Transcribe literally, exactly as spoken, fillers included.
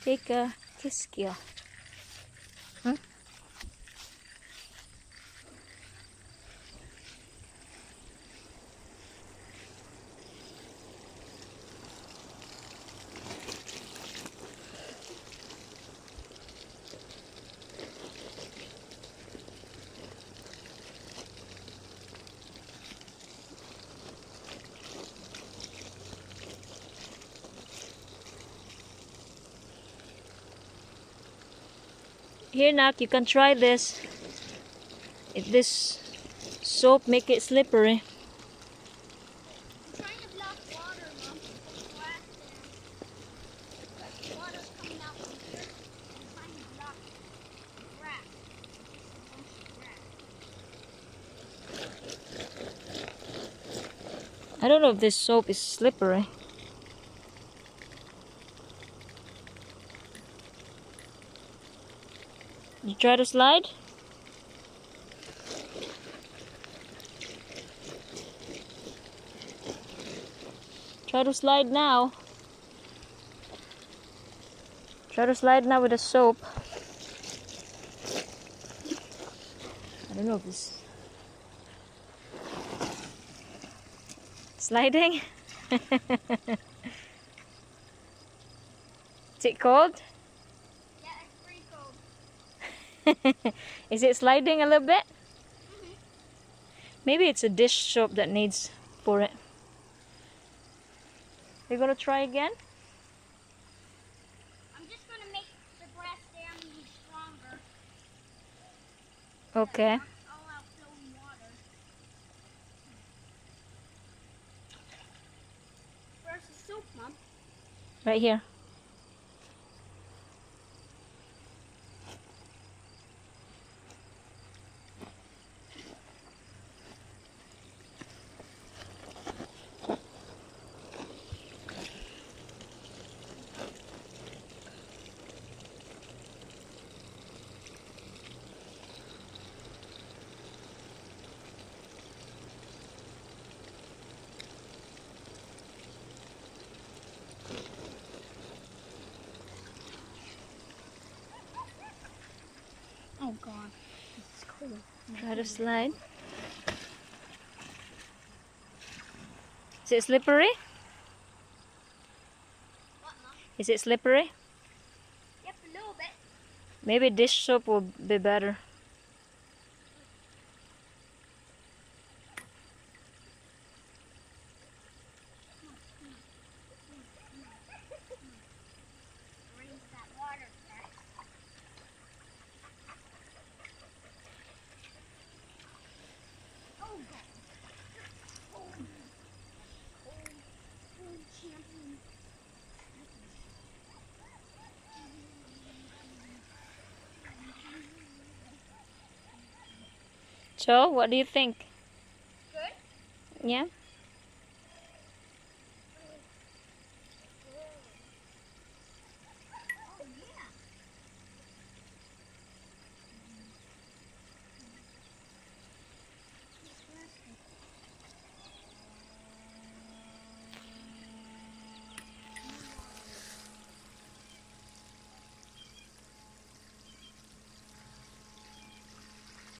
Take a kiss kill. Huh? Here, Nak, you can try this. If this soap make it slippery. I'm trying to block water, Mom. There's grass there. Water's coming out from here. I'm trying to block grass. There's a bunch of grass. I don't know if this soap is slippery. You try to slide? Try to slide now. Try to slide now with the soap. I don't know if this sliding. Is it cold? Yeah, it's pretty cold. Is it sliding a little bit? Mm-hmm. Maybe it's a dish soap that needs for it. You're gonna try again? I'm just gonna make the grass dam stronger. Okay. It's all out flowing water. Where's the soap, Mom? Right here. Oh God, this is cold. Try to slide. Is it slippery? What, Mom? Is it slippery? Yep, a little bit. Maybe dish soap will be better. Rinse that water first. Oh God. Cold. Cold. Cold champion. So, what do you think? Good? Yeah?